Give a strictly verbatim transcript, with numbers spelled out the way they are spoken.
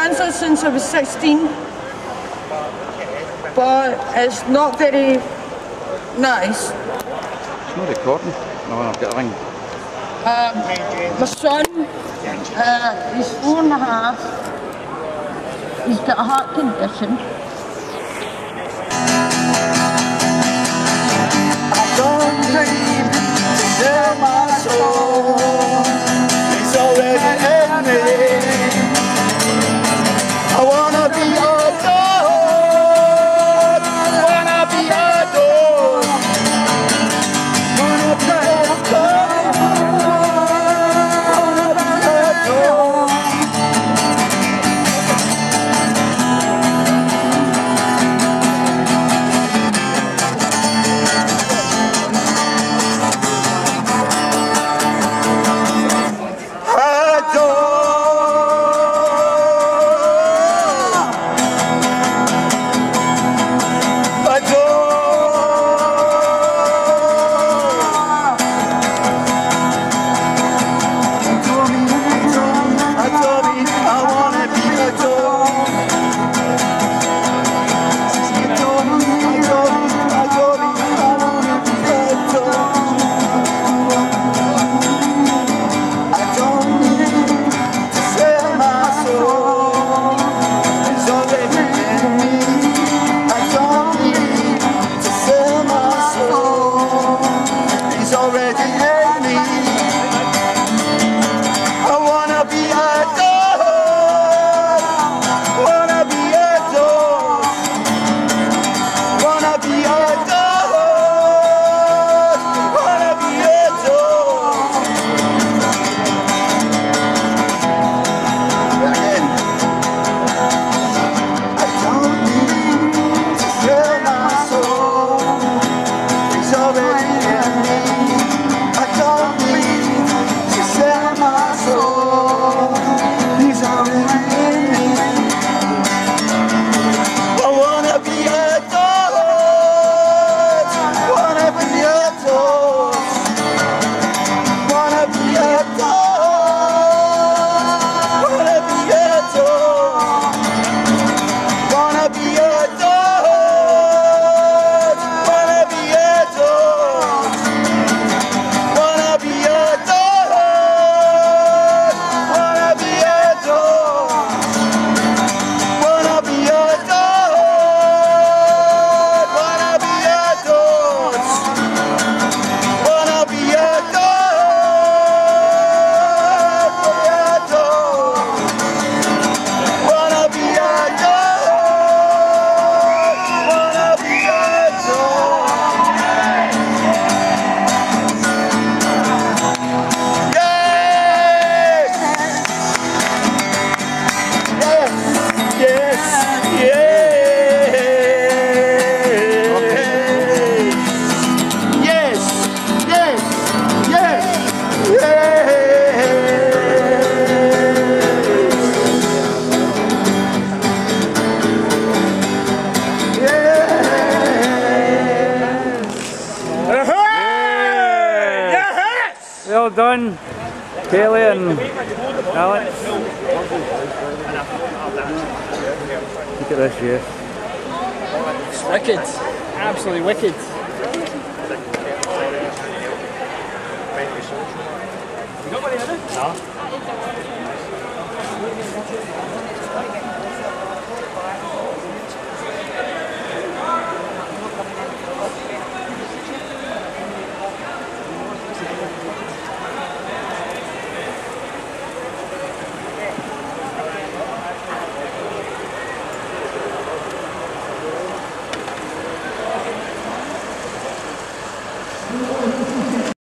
dancer since I was sixteen, but it's not very nice. It's not recording. No, I've got a ring. Um, my son, uh, he's four and a half. He's got a heart condition. I don't dream to sell my soul. It's already in me. I wanna be adored. Wanna be adored. Wanna be adored. Wanna be adored. Well done, Kelly and Alex. Look at this, yes. It's wicked. Absolutely wicked. You got money in it? No.